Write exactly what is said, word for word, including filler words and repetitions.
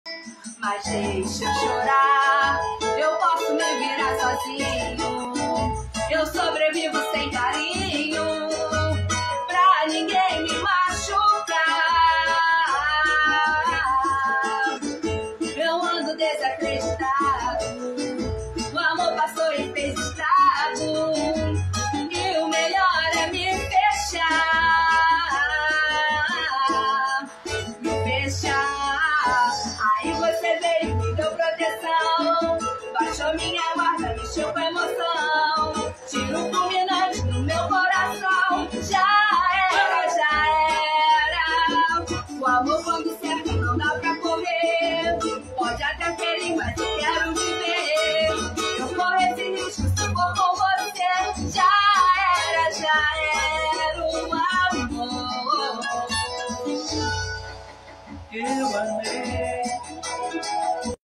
Mas deixa eu chorar, eu posso me virar sozinho. Eu sobrevivo sem carinho, pra ninguém me machucar. Eu ando desacreditado, o amor passou e fez estrago, e o melhor é me fechar, me fechar. Aí você veio, me deu proteção, baixou minha guarda, me chupou.